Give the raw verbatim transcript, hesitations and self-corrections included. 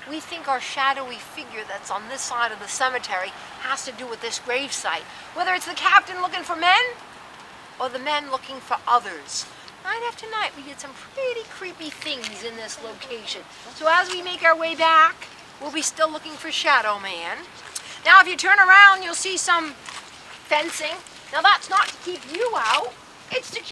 we think our shadowy figure that's on this side of the cemetery has to do with this gravesite. Whether it's the captain looking for men, or the men looking for others. Night after night, we get some pretty creepy things in this location. So as we make our way back, we'll be still looking for Shadow Man. Now if you turn around, you'll see some fencing. Now that's not to keep you out, it's to keep